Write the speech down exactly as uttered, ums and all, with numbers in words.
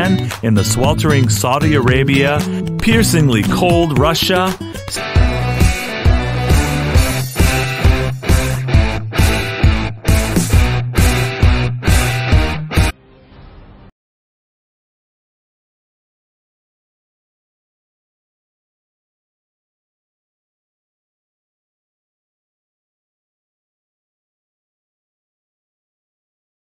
Iran, in the sweltering Saudi Arabia, piercingly cold Russia,